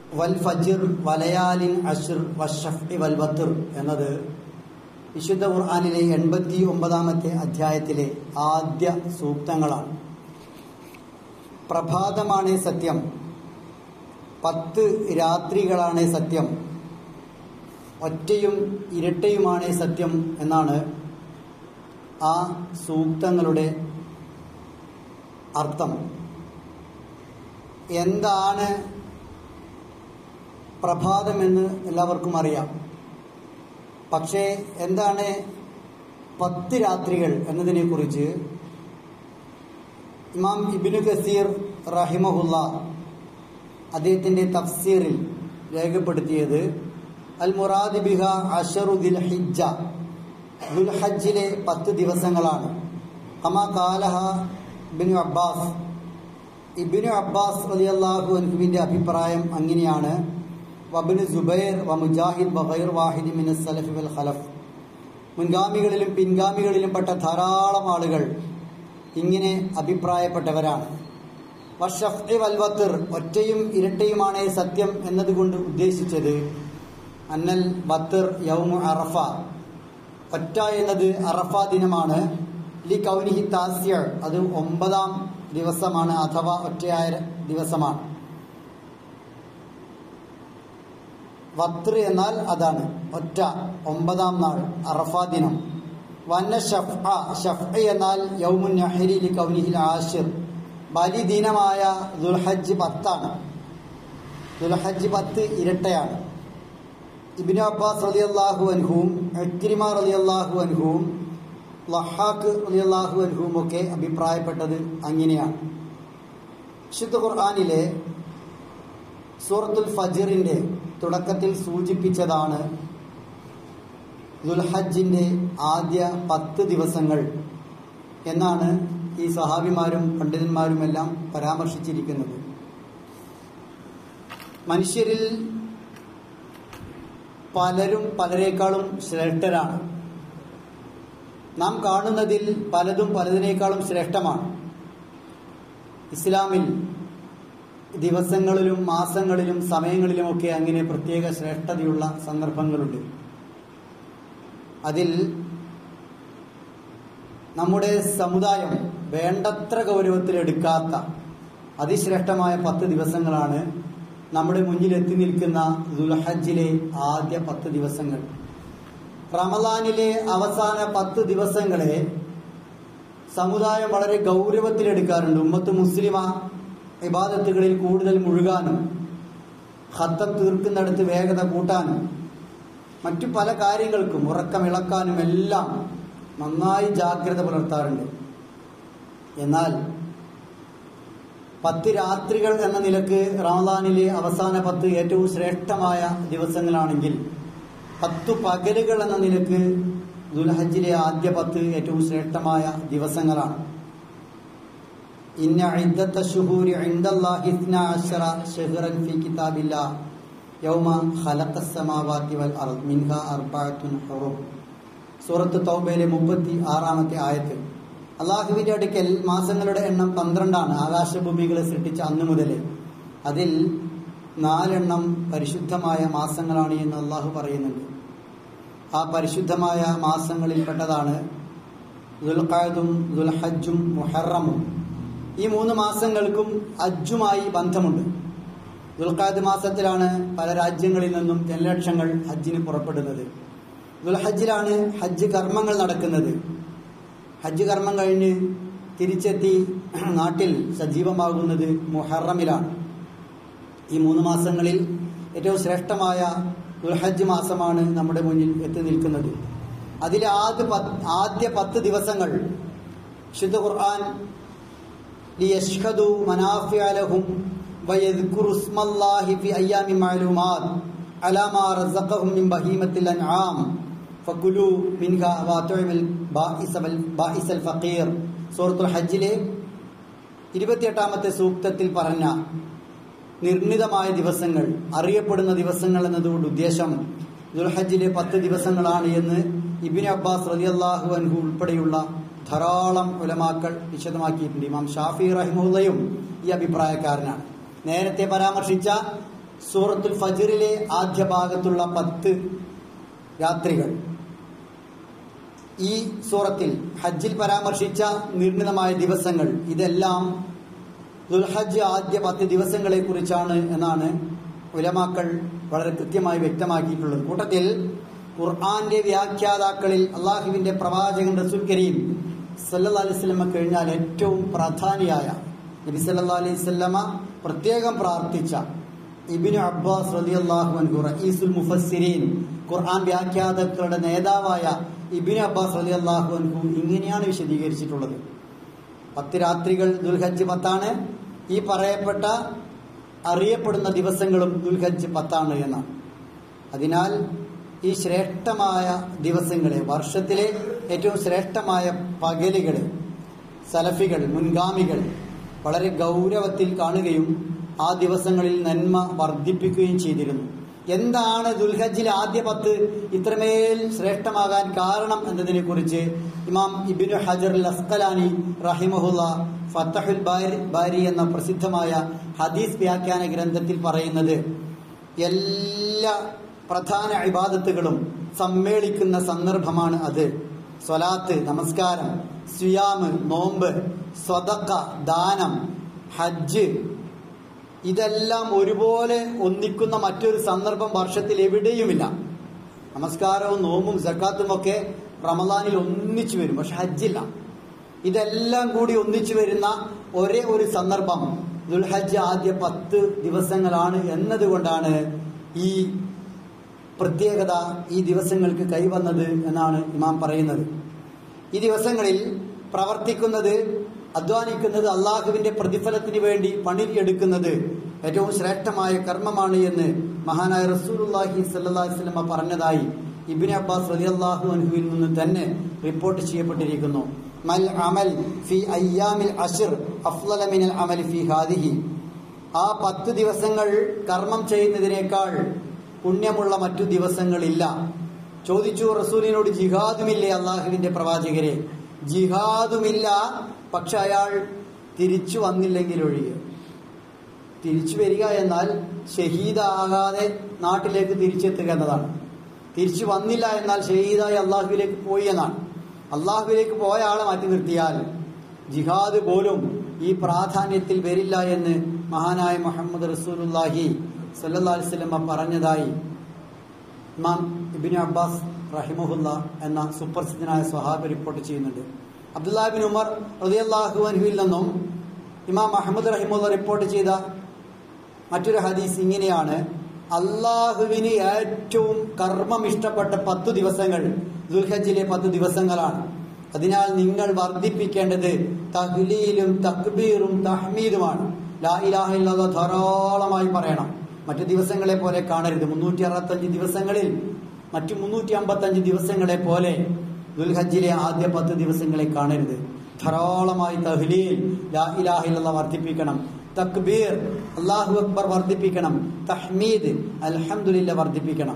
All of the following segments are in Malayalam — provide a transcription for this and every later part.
വൽ ഫജ്ർ വലയാലിൻ അശ്ർ വശഫ്ഇ വൽ വത്ർ എന്നത് വിശുദ്ധ ഖുർആനിലെ 89-ാമത്തെ അധ്യായത്തിലെ ആദ്യ സൂക്തങ്ങളാണ്. പ്രഭാതമാണ് സത്യം, 10 രാത്രികളാണ് സത്യം, ഒറ്റയും ഇരട്ടയുമാണ് സത്യം എന്നാണ് ആ സൂക്തങ്ങളുടെ അർത്ഥം. എന്താണ് പ്രഭാതമെന്ന് എല്ലാവർക്കും അറിയാം. പക്ഷേ എന്താണ് 10 രാത്രികൾ എന്നതിനെക്കുറിച്ച് ഇമാം ഇബ്നു കസീർ റഹിമഹുല്ല അദ്ദേഹത്തിൻ്റെ തഫ്സീറിൽ രേഖപ്പെടുത്തിയത് അൽ മുറാദ് ബിഹ അശറു ദുൽഹിജ്ജ, ദുൽഹജ്ജിലെ 10 ദിവസങ്ങളാണ്. കമാ ഖാലഹ ഇബ്നു അബ്ബാസ്, ഇബ്നു അബ്ബാസ് റളിയല്ലാഹു അൻഹുവിന്റെ അഭിപ്രായം അങ്ങനെയാണ്. വബ്നു സുബൈർ വ മുജാഹിദ് വഗൈർ വാഹിദി മിനസ് സലഫ് വൽ ഖലഫ്, മുൻഗാമികളിലും പിൻഗാമികളിലും പെട്ട ധാരാളം ആളുകൾ ഇങ്ങനെ അഭിപ്രായപ്പെട്ടവരാണ്. വശഫ്ഇ വൽ വത്ർ, ഒറ്റയും ഇരട്ടയുമാണ് സത്യം എന്നതുകൊണ്ട് ഉദ്ദേശിച്ചത് അന്നൽ വത്ർ യൗമു അറഫ, ഒറ്റ എന്നത് അറഫ ദിനമാണ്. ലി കൗനിഹി താസ്യ, അത് 9-ാം ദിവസമാണ് അഥവാ ഒറ്റയായ ദിവസമാണ്. വത്ർ എന്നാൽ അതാണ് ഒറ്റ, 9-ാം നാൾ അറഫ ദിനം. വന്ന ഷഫ്ഇ എന്നാൽ യൗമുൻ നഹരി ലി കൗനിഹിൽ ആശിർ, ബലി ദിനമായ ദുൽഹജ്ജ് 10 ദുൽഹജ്ജ് 10 ഇരട്ടയാണ്. ഇബ്നു അബ്ബാസ് റളിയല്ലാഹു അൻഹുവും ഇക്രിമ റളിയല്ലാഹു അൻഹുവും ലഹാഖ് റളിയല്ലാഹു അൻഹുവും ഒക്കെ അഭിപ്രായപ്പെട്ടത് അങ്ങനെയാണ്. വിശുദ്ധ ഖുർആനിലെ സൂറത്തുൽ ഫജ്റിന്റെ തുടക്കത്തിൽ സൂചിപ്പിച്ചതാണ് ദുൽഹജ്ജിന്റെ ആദ്യ 10 ദിവസങ്ങൾ എന്നാണ് ഈ സഹാബിമാരും പണ്ഡിതന്മാരുമെല്ലാം പരാമർശിച്ചിരിക്കുന്നത്. മനുഷ്യരിൽ പലരും പലരേക്കാളും ശ്രേഷ്ഠരാണ്. നാം കാണുന്നതിൽ പലതും പലതിനേക്കാളും ശ്രേഷ്ഠമാണ്. ഇസ്ലാമിൽ ദിവസങ്ങളിലും മാസങ്ങളിലും സമയങ്ങളിലുമൊക്കെ അങ്ങനെ പ്രത്യേക ശ്രേഷ്ഠതയുള്ള സന്ദർഭങ്ങളുണ്ട്. അതിൽ നമ്മുടെ സമുദായം വേണ്ടത്ര ഗൗരവത്തിലെടുക്കാത്ത അതിശ്രേഷ്ഠമായ 10 ദിവസങ്ങളാണ് നമ്മുടെ മുന്നിൽ എത്തി നിൽക്കുന്ന ദുൽഹജ്ജിലെ ആദ്യ 10 ദിവസങ്ങൾ. റമദാനിലെ അവസാന 10 ദിവസങ്ങളെ സമുദായം വളരെ ഗൗരവത്തിലെടുക്കാറുണ്ട്. ഉമ്മത്ത് മുസ്ലിമ ഇബാദത്തുകളിൽ കൂടുതൽ മുഴുകാനും ഖത്തം തീർക്കുന്നിടത്ത് വേഗത കൂട്ടാനും മറ്റു പല കാര്യങ്ങൾക്കും ഉറക്കമിളക്കാനും എല്ലാം നന്നായി ജാഗ്രത പുലർത്താറുണ്ട്. എന്നാൽ 10 രാത്രികൾ എന്ന നിലക്ക് റമദാനിലെ അവസാന 10 ഏറ്റവും ശ്രേഷ്ഠമായ ദിവസങ്ങളാണെങ്കിൽ 10 പകലുകൾ എന്ന നിലക്ക് ദുൽഹജ്ജിലെ ആദ്യ 10 ഏറ്റവും ശ്രേഷ്ഠമായ ദിവസങ്ങളാണ്. ഇന്ന ഇദ്ദത്ത ശുഹൂരി ഇൻദല്ലാഹി 12 ശഹ്റൻ ഫീ കിതാബില്ലാഹ് യൗമ ഖലഖസ് സമാവാതി വൽ അർദ് മിൻഹാ അർബഅത്തുൻ ഹുറും, സൂറത്ത് തൗബയിലെ 36-ാമത്തെ ആയത്ത്. അള്ളാഹുവിന്റെ അടുക്കൽ മാസങ്ങളുടെ എണ്ണം 12 ആകാശഭൂമികളെ സൃഷ്ടിച്ച അന്നു മുതലേ. അതിൽ 4 പരിശുദ്ധമായ മാസങ്ങളാണ് എന്ന് അള്ളാഹു പറയുന്നുണ്ട്. ആ പരിശുദ്ധമായ മാസങ്ങളിൽപ്പെട്ടതാണ് ദുൽഖഅദും ദുൽഹജ്ജും മുഹറമും. ഈ 3 മാസങ്ങൾക്കും ഹജ്ജുമായി ബന്ധമുണ്ട്. ദുൽഖഅദ് മാസത്തിലാണ് പല രാജ്യങ്ങളിൽ നിന്നും ജനലക്ഷങ്ങൾ ഹജ്ജിന് പുറപ്പെടുന്നത്. ദുൽഹജ്ജിലാണ് ഹജ്ജ് കർമ്മങ്ങൾ നടക്കുന്നത്. ഹജ്ജ് കർമ്മം കഴിഞ്ഞ് തിരിച്ചെത്തി നാട്ടിൽ സജീവമാകുന്നത് മുഹറമിലാണ്. ഈ 3 മാസങ്ങളിൽ ഏറ്റവും ശ്രേഷ്ഠമായ ദുൽഹജ്ജ് മാസമാണ് നമ്മുടെ മുന്നിൽ എത്തി നിൽക്കുന്നത്. അതിലെ ആദ്യ 10 ദിവസങ്ങൾ വിശുദ്ധ ഖുർആൻ ലിയശ്ഹദു മനാഫിഅ ലഹും വയദ്കുറു ഇസ്മല്ലാഹി ഫി അയ്യാമിൻ മഅലൂമാത് അലാ മാ റസഖഹും മിൻ ബഹീമത്തിൽ അൻആം ഫകുലു മിൻഹാ വഅത്ഇമുൽ ബാഇസൽ ഫഖീർ, സൂറത്തുൽ ഹജ്ജിലെ 28-ാമത്തെ സൂക്തത്തിൽ പറഞ്ഞ നിർണിതമായ ദിവസങ്ങൾ, അറിയപ്പെടുന്ന ദിവസങ്ങൾ എന്നതുകൊണ്ട് ഉദ്ദേശം ദുൽഹജ്ജിലെ 10 ദിവസങ്ങളാണ് എന്ന് ഇബ്നു അബ്ബാസ് റളിയല്ലാഹു അൻഹു ഉൾപ്പെടെയുള്ള ധാരാളം ഉലമാക്കൾ വിശദമാക്കിയിട്ടുണ്ട്. ഇമാം ഷാഫി റഹിമഹുല്ലയും ഈ അഭിപ്രായക്കാരനാണ്. നേരത്തെ പരാമർശിച്ച സൂറത്തുൽ ഫജ്റിലെ ആദ്യ ഭാഗത്തുള്ള 10 രാത്രികൾ, ഈ സൂറത്തിൽ ഹജ്ജിൽ പരാമർശിച്ച നിർണിതമായ ദിവസങ്ങൾ, ഇതെല്ലാം ദുൽഹജ്ജ് ആദ്യ 10 ദിവസങ്ങളെ കുറിച്ചാണ് എന്നാണ് ഉലമാക്കൾ വളരെ കൃത്യമായി വ്യക്തമാക്കിയിട്ടുള്ളത്. കൂട്ടത്തിൽ ഖുർആന്റെ വ്യാഖ്യാതാക്കളിൽ അള്ളാഹുവിന്റെ പ്രവാചകൻ റസൂൽ കരീം സല്ലല്ലാഹു അലൈഹി വസല്ലമ കഴിഞ്ഞാൽ ഏറ്റവും പ്രാധാനിയായ നബി സല്ലല്ലാഹു അലൈഹി വസല്ലമ പ്രത്യേകം പ്രാർത്ഥിച്ച ഇബ്നു അബ്ബാസ് റളിയല്ലാഹു അൻഹു റഈസുൽ മുഫസ്സിരീൻ, ഖുർആൻ വ്യാഖ്യാതാക്കളുടെ നേതാവായ ഇബ്നു അബ്ബാസ് റളിയല്ലാഹു അൻഹു ഇങ്ങനെയാണ് വിശദീകരിച്ചിട്ടുള്ളത്. 10 രാത്രികൾ ദുൽഹജ്ജ് 10 ഈ പറയപ്പെട്ട അറിയപ്പെടുന്ന ദിവസങ്ങളും ദുൽഹജ്ജ് 10 എന്നാണ്. അതിനാൽ ഈ ശ്രേഷ്ഠമായ ദിവസങ്ങളെ, വർഷത്തിലെ ഏറ്റവും ശ്രേഷ്ഠമായ പകലുകളെ സലഫികൾ, മുൻഗാമികൾ വളരെ ഗൗരവത്തിൽ കാണുകയും ആ ദിവസങ്ങളിൽ നന്മ വർദ്ധിപ്പിക്കുകയും ചെയ്തിരുന്നു. എന്താണ് ദുൽഹജ്ജിലെ ആദ്യ 10 ഇത്രമേൽ ശ്രേഷ്ഠമാകാൻ കാരണം എന്നതിനെ കുറിച്ച് ഇമാം ഇബ്നു ഹജർ അൽ അസ്ഖലാനി റഹിമഹുല്ല ഫതഹുൽ ബാരി എന്ന പ്രസിദ്ധമായ ഹദീസ് വ്യാഖ്യാന ഗ്രന്ഥത്തിൽ പറയുന്നത്, എല്ലാ പ്രധാന ഇബാദത്തുകളും സമ്മേളിക്കുന്ന സന്ദർഭമാണ് അത്. സ്വലാത്ത്, നമസ്കാരം, സിയാം, നോമ്പ്, സ്വദഖ, ദാനം, ഹജ്ജ്, ഇതെല്ലാം ഒരുപോലെ ഒന്നിക്കുന്ന മറ്റൊരു സന്ദർഭം വർഷത്തിൽ എവിടെയുമില്ല. നമസ്കാരവും നോമ്പും സക്കാത്തും ഒക്കെ റമദാനിൽ ഒന്നിച്ചു വരും, പക്ഷെ ഹജ്ജില്ല. ഇതെല്ലാം കൂടി ഒന്നിച്ചു വരുന്ന ഒരേ ഒരു സന്ദർഭം ദുൽഹജ്ജ് ആദ്യ 10 ദിവസങ്ങളാണ് എന്നതുകൊണ്ടാണ് ഈ പ്രത്യേകത ഈ ദിവസങ്ങൾക്ക് കൈവന്നത് എന്നാണ് ഇമാം പറയുന്നത്. ഈ ദിവസങ്ങളിൽ പ്രവർത്തിക്കുന്നത്, അധ്വാനിക്കുന്നത്, അള്ളാഹുവിന്റെ പ്രതിഫലത്തിന് വേണ്ടി പണിയെടുക്കുന്നത് ഏറ്റവും ശ്രേഷ്ഠമായ കർമ്മമാണ് എന്ന് മഹാനായ റസൂലുള്ളാഹി സ്വല്ലല്ലാഹു അലൈഹി വസല്ലം പറഞ്ഞതായി ഇബ്നു അബ്ബാസ് റളിയല്ലാഹു അൻഹുവിൽ നിന്ന് തന്നെ റിപ്പോർട്ട് ചെയ്യപ്പെട്ടിരിക്കുന്നു. മൽ അമൽ ഫി അയ്യാമിൽ അശ്ർ അഫ്ളല മിനൽ അമൽ ഫി ഹാദിഹി. ആ 10 ദിവസങ്ങൾ കർമ്മം ചെയ്യുന്നതിനേക്കാൾ പുണ്യമുള്ള മറ്റു ദിവസങ്ങളില്ല. ചോദിച്ചു റസൂലിനോട്, ജിഹാദുമില്ലേ അള്ളാഹുവിന്റെ പ്രവാചകരെ? ജിഹാദുമില്ല, പക്ഷെ അയാൾ തിരിച്ചു വന്നില്ലെങ്കിൽ ഒഴികെ. തിരിച്ചു വരിക എന്നാൽ ഷഹീദാകാതെ നാട്ടിലേക്ക് തിരിച്ചെത്തുക എന്നതാണ്. തിരിച്ചു വന്നില്ല എന്നാൽ ഷഹീദായി അള്ളാഹുവിലേക്ക് പോയി എന്നാണ്. അള്ളാഹുവിലേക്ക് പോയ ആളെ മാറ്റി നിർത്തിയാൽ ജിഹാദ് പോലും ഈ പ്രാധാന്യത്തിൽ വരില്ല എന്ന് മഹാനായ മുഹമ്മദ് റസൂലുള്ളാഹി സല്ലല്ലാഹു അലൈഹി വസല്ലം പറഞ്ഞതായി ഇമാം ഇബ്നു അബ്ബാസ് റഹിമഹുല്ല എന്ന സുപ്രസിദ്ധനായ സ്വഹാബി റിപ്പോർട്ട് ചെയ്യുന്നുണ്ട്. അബ്ദുല്ലാഹി ബിൻ ഉമർ റളിയല്ലാഹു അൻഹുവിൽ നിന്നും ഇമാം അഹ്മദ് റഹിമഹുല്ല റിപ്പോർട്ട് ചെയ്ത മറ്റൊരു ഹദീസ് ഇങ്ങനെയാണ്: അള്ളാഹുവിന് ഏറ്റവും കർമ്മം ഇഷ്ടപ്പെട്ട 10 ദിവസങ്ങൾ ദുൽഹജ്ജിലെ 10 ദിവസങ്ങളാണ്. അതിനാൽ നിങ്ങൾ വർദ്ധിപ്പിക്കേണ്ടത് തഹ്ലീലും തക്ബീറും തഹ്മീദുമാണ്. ലാ ഇലാഹ ഇല്ലല്ലാഹ് ധാരാളമായി പറയണം. മറ്റു ദിവസങ്ങളെ പോലെ കാണരുത്. 365 ദിവസങ്ങളിൽ മറ്റു 355 ദിവസങ്ങളെ പോലെ ദുൽഹജ്ജിലെ ആദ്യ 10 ദിവസങ്ങളെ കാണരുത്. ധാരാളമായി തഹ്ലീൽ, ലാ ഇലാഹ ഇല്ലല്ലാഹ് വർദ്ധിപ്പിക്കണം. തക്ബീർ, അല്ലാഹു അക്ബർ വർദ്ധിപ്പിക്കണം. തഹ്മീദ്, അൽഹംദുലില്ലാഹ് വർദ്ധിപ്പിക്കണം.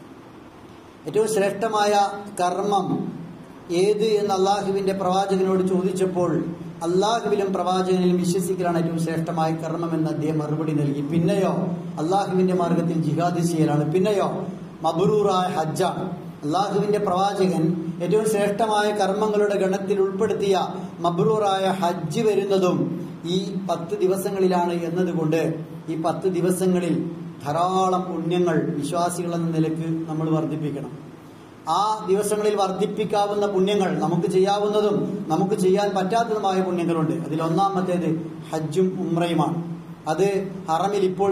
ഏറ്റവും ശ്രേഷ്ഠമായ കർമ്മം ഏത് എന്ന് അള്ളാഹുവിന്റെ പ്രവാചകനോട് ചോദിച്ചപ്പോൾ അള്ളാഹുവിലും പ്രവാചകനിലും വിശ്വസിക്കലാണ് ഏറ്റവും ശ്രേഷ്ഠമായ കർമ്മം എന്ന് അദ്ദേഹം മറുപടി നൽകി. പിന്നെയോ അള്ളാഹുവിന്റെ മാർഗത്തിൽ ജിഹാദ് ചെയ്യലാണ്. പിന്നെയോ മബ്റൂറായ ഹജ്ജാണ്. അള്ളാഹുവിന്റെ പ്രവാചകൻ ഏറ്റവും ശ്രേഷ്ഠമായ കർമ്മങ്ങളുടെ ഗണത്തിൽ ഉൾപ്പെടുത്തിയ മബ്റൂറായ ഹജ്ജ് വരുന്നതും ഈ 10 ദിവസങ്ങളിലാണ് എന്നതുകൊണ്ട് ഈ 10 ദിവസങ്ങളിൽ ധാരാളം പുണ്യങ്ങൾ വിശ്വാസികൾ എന്ന നിലക്ക് നമ്മൾ വർദ്ധിപ്പിക്കണം. ആ ദിവസങ്ങളിൽ വർദ്ധിപ്പിക്കാവുന്ന പുണ്യങ്ങൾ, നമുക്ക് ചെയ്യാവുന്നതും നമുക്ക് ചെയ്യാൻ പറ്റാത്തതുമായ പുണ്യങ്ങളുണ്ട്. അതിലൊന്നാമത്തേത് ഹജ്ജും ഉംറയുമാണ്. അത് ഹറമിൽ ഇപ്പോൾ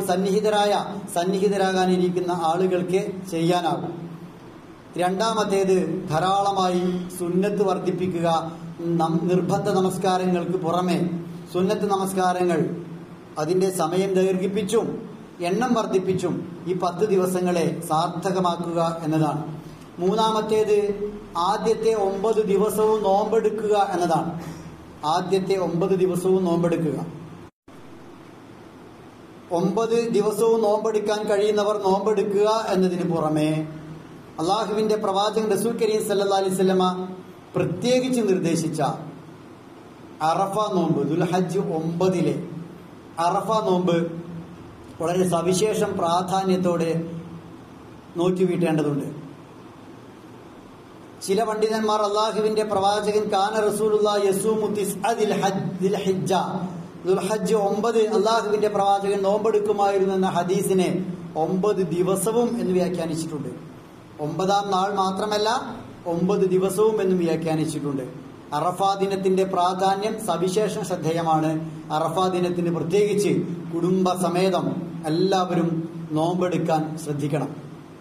സന്നിഹിതരാകാനിരിക്കുന്ന ആളുകൾക്ക് ചെയ്യാനാകും. രണ്ടാമത്തേത് ധാരാളമായി സുന്നത്ത് വർദ്ധിപ്പിക്കുക. നിർബന്ധ നമസ്കാരങ്ങൾക്ക് പുറമെ സുന്നത്ത് നമസ്കാരങ്ങൾ അതിന്റെ സമയം ദീർഘിപ്പിച്ചും എണ്ണം വർദ്ധിപ്പിച്ചും ഈ 10 ദിവസങ്ങളെ സാർത്ഥകമാക്കുക എന്നതാണ്. മൂന്നാമത്തേത് ആദ്യത്തെ 9 ദിവസവും നോമ്പെടുക്കുക എന്നതാണ്. ആദ്യത്തെ 9 ദിവസവും നോമ്പെടുക്കുക. 9 ദിവസവും നോമ്പെടുക്കാൻ കഴിയുന്നവർ നോമ്പെടുക്കുക എന്നതിന് പുറമെ അള്ളാഹുവിന്റെ പ്രവാചകൻ റസൂൽ കരീം സല്ലല്ലാഹു അലൈഹി വസല്ലമ പ്രത്യേകിച്ച് നിർദ്ദേശിച്ച അറഫ നോമ്പ്, ദുൽഹജ്ജ് 9 അറഫ നോമ്പ് വളരെ സവിശേഷം പ്രാധാന്യത്തോടെ നോറ്റുവീട്ടേണ്ടതുണ്ട്. ചില പണ്ഡിതന്മാർ അള്ളാഹുവിന്റെ പ്രവാചകൻ കാന റസൂലുള്ളാഹി യസൂമു തിസ്അ ദിൽഹിജ്ജ, ദുൽഹജ്ജ് 9 അള്ളാഹുവിന്റെ പ്രവാചകൻ നോമ്പെടുക്കുമായിരുന്നു എന്ന ഹദീസിനെ 9 ദിവസവും എന്ന് വ്യാഖ്യാനിച്ചിട്ടുണ്ട്. 9-ാം നാൾ മാത്രമല്ല 9 ദിവസവും എന്നും വ്യാഖ്യാനിച്ചിട്ടുണ്ട്. അറഫാ ദിനത്തിന്റെ പ്രാധാന്യം സവിശേഷം ശ്രദ്ധേയമാണ്. അറഫാ ദിനത്തിന് പ്രത്യേകിച്ച് കുടുംബസമേതം എല്ലാവരും നോമ്പെടുക്കാൻ ശ്രദ്ധിക്കണം.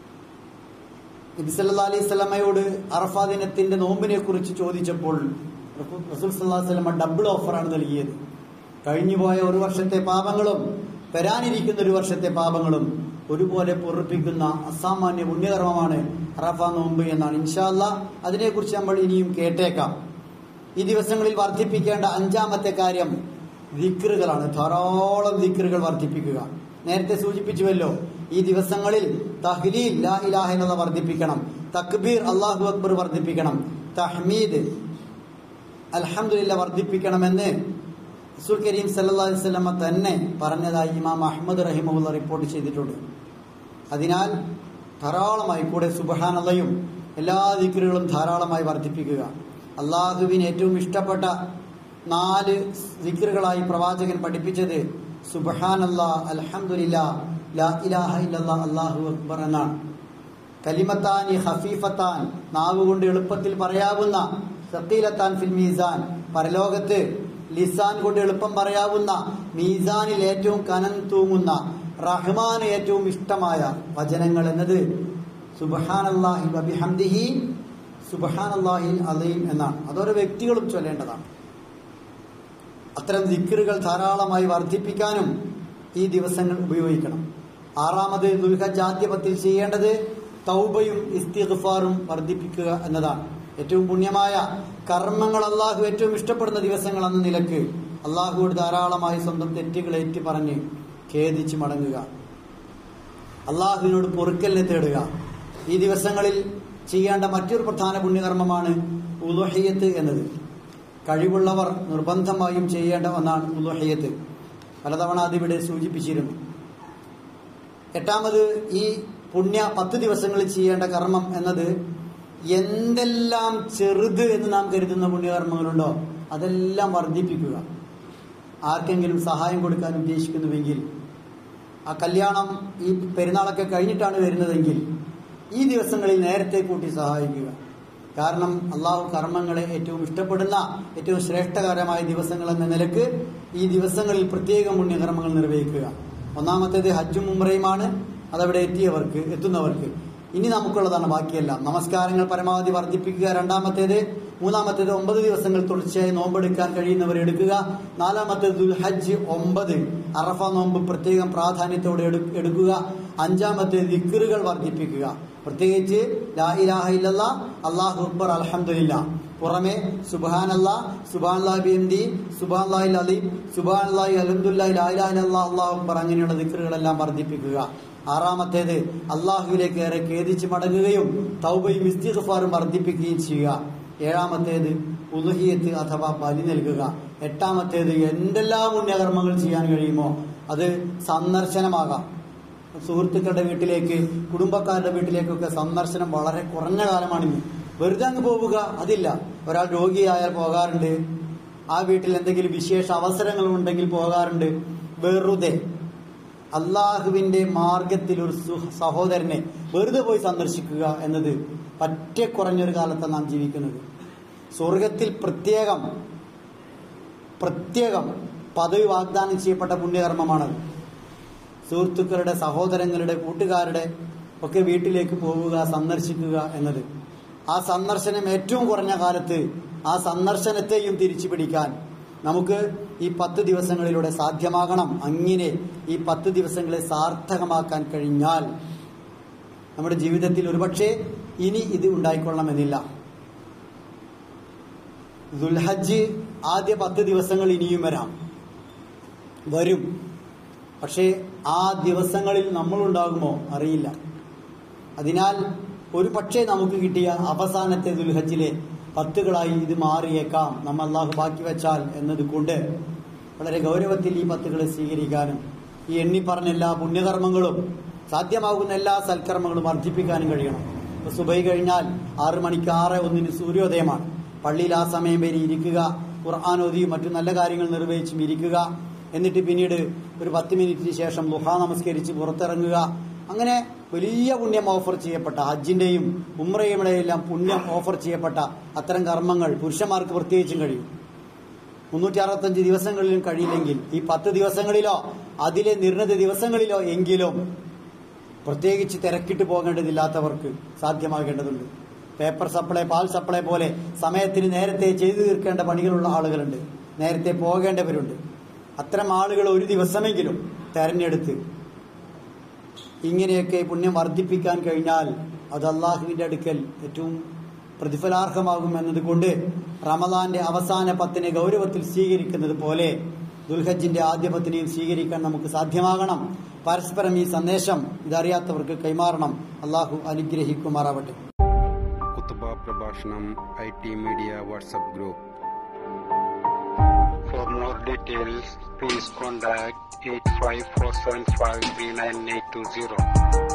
നബി സല്ലല്ലാഹു അലൈഹി വസല്ലമയോട് അറഫാ ദിനത്തിന്റെ നോമ്പിനെ കുറിച്ച് ചോദിച്ചപ്പോൾ റസൂൽ സല്ലല്ലാഹു അലൈഹി വസല്ലമ ഡബിൾ ഓഫറാണ് നൽകിയത്. കഴിഞ്ഞുപോയ ഒരു വർഷത്തെ പാപങ്ങളും വരാനിരിക്കുന്ന ഒരു വർഷത്തെ പാപങ്ങളും ഒരുപോലെ പൊറുപ്പിക്കുന്ന അസാമാന്യ പുണ്യകർമ്മമാണ് അറഫ നോമ്പ് എന്നാണ്. ഇൻഷാ അല്ലാഹ് അതിനെക്കുറിച്ച് നമ്മൾ ഇനിയും കേട്ടേക്കാം. ഈ ദിവസങ്ങളിൽ വർദ്ധിപ്പിക്കേണ്ട 5-ാമത്തെ കാര്യം ദിക്റുകളാണ്. ധാരാളം ദിക്റുകൾ വർദ്ധിപ്പിക്കുക. നേരത്തെ സൂചിപ്പിച്ചുവല്ലോ, ഈ ദിവസങ്ങളിൽ തഹ്ലീൽ ലാ ഇലാഹ ഇല്ലല്ലാഹ് വർദ്ധിപ്പിക്കണം, തക്ബീർ അല്ലാഹു അക്ബർ വർദ്ധിപ്പിക്കണം, തഹ്മീദ് അൽഹംദുലില്ലാഹ് വർദ്ധിപ്പിക്കണമെന്ന് റസൂൽ കരീം സല്ലല്ലാഹു അലൈഹി വസല്ലമ തന്നെ പറഞ്ഞതായി ഇമാം അഹ്മദ് റഹിമഹുല്ലാഹ് റിപ്പോർട്ട് ചെയ്തിട്ടുണ്ട്. അതിനാൽ ധാരാളമായി കൂടെ സുബ്ഹാനല്ലാഹും എല്ലാ ദിക്റുകളും ധാരാളമായി വർദ്ധിപ്പിക്കുക. അള്ളാഹുവിന് ഏറ്റവും ഇഷ്ടപ്പെട്ട 4 ദിക്റുകളായി പ്രവാചകൻ പഠിപ്പിച്ചത് സുബ്ഹാനല്ലാഹ്, അൽഹംദുലില്ലാഹ്, ലാ ഇലാഹ ഇല്ലല്ലാഹ്, അല്ലാഹു അക്ബർ എന്നാണ്. കലിമത്താനി ഖഫീഫത്താൻ, നാവുകൊണ്ട് എളുപ്പത്തിൽ പറയാവുന്ന, സഖീലത്താൻ ഫിൽ മീസാൻ, പരലോകത്ത് ലിസാൻ കൊണ്ട് എളുപ്പം പറയാവുന്ന, മീസാനിൽ ഏറ്റവും കനം തൂങ്ങുന്ന, റഹ്മാന് ഏറ്റവും ഇഷ്ടമായ വചനങ്ങൾ എന്നത് സുബ്ഹാനല്ലാഹി വബിഹംദിഹി സുബ്ഹാനല്ലാഹിൽ അലീം എന്നാണ്. അതോരോ വ്യക്തികളും ചൊല്ലേണ്ടതാണ്. അത്തരം ദിക്റുകൾ ധാരാളമായി വർദ്ധിപ്പിക്കാനും ഈ ദിവസങ്ങൾ ഉപയോഗിക്കണം. 6-ാമത് ദുൽഹജ്ജ് ആദ്യ 10 ചെയ്യേണ്ടത് തൗബയും ഇസ്തിഗ്ഫാറും വർദ്ധിപ്പിക്കുക എന്നതാണ്. ഏറ്റവും പുണ്യമായ കർമ്മങ്ങൾ അള്ളാഹു ഏറ്റവും ഇഷ്ടപ്പെടുന്ന ദിവസങ്ങൾ എന്ന നിലക്ക് അള്ളാഹുവോട് ധാരാളമായി സ്വന്തം തെറ്റുകൾ ഏറ്റു പറഞ്ഞ് ഖേദിച്ച് മടങ്ങുക, അള്ളാഹുവിനോട് പൊറുക്കലിനെ തേടുക. ഈ ദിവസങ്ങളിൽ ചെയ്യേണ്ട മറ്റൊരു പ്രധാന പുണ്യകർമ്മമാണ് ഉളുഹിയ്യത്ത് എന്നത്. കഴിവുള്ളവർ നിർബന്ധമായും ചെയ്യേണ്ട ഒന്നാണ് ഉളുഹിയ്യത്ത്. പലതവണ അതിവിടെ സൂചിപ്പിച്ചിരുന്നു. 8-ാമത് ഈ പുണ്യ 10 ദിവസങ്ങളിൽ ചെയ്യേണ്ട കർമ്മം എന്നത് എന്തെല്ലാം ചെറുത് എന്ന് നാം കരുതുന്ന പുണ്യകർമ്മങ്ങളുണ്ടോ അതെല്ലാം വർദ്ധിപ്പിക്കുക. ആർക്കെങ്കിലും സഹായം കൊടുക്കാൻ ഉദ്ദേശിക്കുന്നുവെങ്കിൽ, ആ കല്യാണം ഈ പെരുന്നാളൊക്കെ കഴിഞ്ഞിട്ടാണ് വരുന്നതെങ്കിൽ ഈ ദിവസങ്ങളിൽ നേരത്തെ കൂട്ടി സഹായിക്കുക. കാരണം അള്ളാഹു കർമ്മങ്ങളെ ഏറ്റവും ഇഷ്ടപ്പെടുന്ന ഏറ്റവും ശ്രേഷ്ഠകരമായ ദിവസങ്ങൾ എന്ന നിലക്ക് ഈ ദിവസങ്ങളിൽ പ്രത്യേകം പുണ്യകർമ്മങ്ങൾ നിർവഹിക്കുക. 1-ാമത്തേത് ഹജ്ജും ഉംറയുമാണ്. അതവിടെ എത്തുന്നവർക്ക് ഇനി നമുക്കുള്ളതാണ് ബാക്കിയെല്ലാം. നമസ്കാരങ്ങൾ പരമാവധി വർദ്ധിപ്പിക്കുക 2-ാമത്തേത്. 3-ാമത്തേത് 9 ദിവസങ്ങൾ തുടർച്ചയായി നോമ്പെടുക്കാൻ കഴിയുന്നവർ എടുക്കുക. 4-ാമത്തേത് ദുൽഹജ്ജ് 9 അറഫ നോമ്പ് പ്രത്യേകം പ്രാധാന്യത്തോടെ എടുക്കുക. 5-ാമത്തേത് ദിക്റുകൾ വർദ്ധിപ്പിക്കുക. പ്രത്യേകിച്ച് ലാ ഇലാഹ ഇല്ലല്ലാഹ്, അല്ലാഹു അക്ബർ, അൽഹംദുലില്ലാഹ്. പുറമെ സുബ്ഹാനല്ലാഹ്, സുബ്ഹാനല്ലാഹി ബിഹംദി, സുബ്ഹാനല്ലാഹിൽ അലീം, സുബ്ഹാനല്ലാഹി അൽഹംദുലില്ലാഹി, ലാ ഇലാഹ ഇല്ലല്ലാഹ്, അല്ലാഹു അക്ബർ അങ്ങനെയുള്ള ദിക്റുകളെല്ലാം വർദ്ധിപ്പിക്കുക. 6-ാമത്തേത് അള്ളാഹുവിലേക്ക് ഏറെ ഖേദിച്ച് മടങ്ങുകയും തൗബയും ഇസ്തിഗ്ഫാറും വർദ്ധിപ്പിക്കുകയും ചെയ്യുക. 7-ാമത്തേത് ഉളുഹിയ്യത്ത് അഥവാ ബലി നൽകുക. 8-ാമത്തേത് എന്തെല്ലാം പുണ്യകർമ്മങ്ങൾ ചെയ്യാൻ കഴിയുമോ അത് സന്ദർശനമാകാം. സുഹൃത്തുക്കളുടെ വീട്ടിലേക്ക്, കുടുംബക്കാരുടെ വീട്ടിലേക്കൊക്കെ സന്ദർശനം വളരെ കുറഞ്ഞ കാലമാണിന്ന്. വെറുതെ അങ്ങ് പോവുക അതില്ല. ഒരാൾ രോഗിയായാൽ പോകാറുണ്ട്, ആ വീട്ടിൽ എന്തെങ്കിലും വിശേഷ അവസരങ്ങൾ ഉണ്ടെങ്കിൽ പോകാറുണ്ട്. വെറുതെ അള്ളാഹുവിന്റെ മാർഗത്തിൽ ഒരു സഹോദരനെ വെറുതെ പോയി സന്ദർശിക്കുക എന്നത് പറ്റേ കുറഞ്ഞൊരു കാലത്താണ് നാം ജീവിക്കുന്നത്. സ്വർഗത്തിൽ പ്രത്യേകം പദവി വാഗ്ദാനം ചെയ്യപ്പെട്ട പുണ്യകർമ്മമാണത്. സുഹൃത്തുക്കളുടെ, സഹോദരങ്ങളുടെ, കൂട്ടുകാരുടെ ഒക്കെ വീട്ടിലേക്ക് പോവുക, സന്ദർശിക്കുക എന്നത്. ആ സന്ദർശനം ഏറ്റവും കുറഞ്ഞ കാലത്ത് ആ സന്ദർശനത്തെയും തിരിച്ചു പിടിക്കാൻ നമുക്ക് ഈ 10 ദിവസങ്ങളിലൂടെ സാധ്യമാകണം. അങ്ങനെ ഈ 10 ദിവസങ്ങളെ സാർത്ഥകമാക്കാൻ കഴിഞ്ഞാൽ നമ്മുടെ ജീവിതത്തിൽ ഒരുപക്ഷെ ഇനി ഇത് ഉണ്ടായിക്കൊള്ളണമെന്നില്ല. ദുൽഹജ്ജ് ആദ്യ 10 ദിവസങ്ങൾ ഇനിയും വരും. പക്ഷേ ആ ദിവസങ്ങളിൽ നമ്മളുണ്ടാകുമോ അറിയില്ല. അതിനാൽ ഒരു പക്ഷേ നമുക്ക് കിട്ടിയ അവസാനത്തെ ദുൽഹജ്ജിലെ 10കളായി ഇത് മാറിയേക്കാം, നമ്മ അല്ലാഹു ബാക്കി വെച്ചാൽ എന്നതുകൊണ്ട് വളരെ ഗൗരവത്തിൽ ഈ 10കളെ സ്വീകരിക്കാനും ഈ എണ്ണി പറഞ്ഞ എല്ലാ പുണ്യകർമ്മങ്ങളും സാധ്യമാകുന്ന എല്ലാ സൽക്കർമ്മങ്ങളും വർദ്ധിപ്പിക്കാനും കഴിയണം. ഇപ്പൊ സുബഹി കഴിഞ്ഞാൽ 6 മണിക്ക് 6:01 സൂര്യോദയമാണ്. പള്ളിയിൽ ആ സമയം വരെ ഇരിക്കുക, ഖുർആൻ ഓതിയും മറ്റു നല്ല കാര്യങ്ങൾ നിർവഹിച്ചും ഇരിക്കുക. എന്നിട്ട് പിന്നീട് ഒരു 10 മിനിറ്റിന് ശേഷം ദുഹാ നമസ്കരിച്ച് പുറത്തിറങ്ങുക. അങ്ങനെ വലിയ പുണ്യം ഓഫർ ചെയ്യപ്പെട്ട ഹജ്ജിന്റെയും ഉംറയുടെയും എല്ലാം പുണ്യം ഓഫർ ചെയ്യപ്പെട്ട അത്തരം കർമ്മങ്ങൾ പുരുഷന്മാർക്ക് പ്രത്യേകിച്ചും കഴിയും. 365 ദിവസങ്ങളിലും കഴിയില്ലെങ്കിൽ ഈ 10 ദിവസങ്ങളിലോ അതിലെ നിർണീത ദിവസങ്ങളിലോ എങ്കിലും പ്രത്യേകിച്ച് തിരക്കിട്ട് പോകേണ്ടതില്ലാത്തവർക്ക് സാധ്യമാകേണ്ടതുണ്ട്. പേപ്പർ സപ്ലൈ, പാൽ സപ്ലൈ പോലെ സമയത്തിന് നേരത്തെ ചെയ്തു തീർക്കേണ്ട പണികളുള്ള ആളുകളുണ്ട്, നേരത്തെ പോകേണ്ടവരുണ്ട്. അത്തരം ആളുകൾ ഒരു ദിവസമെങ്കിലും തെരഞ്ഞെടുത്ത് ഇങ്ങനെയൊക്കെ പുണ്യം വർദ്ധിപ്പിക്കാൻ കഴിഞ്ഞാൽ അത് അള്ളാഹുവിന്റെ അടുക്കൽ ഏറ്റവും പ്രതിഫലാർഹമാകും എന്നതുകൊണ്ട് റമദാന്റെ അവസാന 10 ഗൗരവത്തിൽ സ്വീകരിക്കുന്നത് പോലെ ദുൽഹജ്ജിന്റെ ആദ്യ 10 സ്വീകരിക്കാൻ നമുക്ക് സാധ്യമാകണം. പരസ്പരം ഈ സന്ദേശം ഇതറിയാത്തവർക്ക് കൈമാറണം. അള്ളാഹു അനുഗ്രഹിക്കുമാറാവട്ടെ. കുത്തുബ പ്രഭാഷണം IT media WhatsApp group. For more details, please contact 854753980.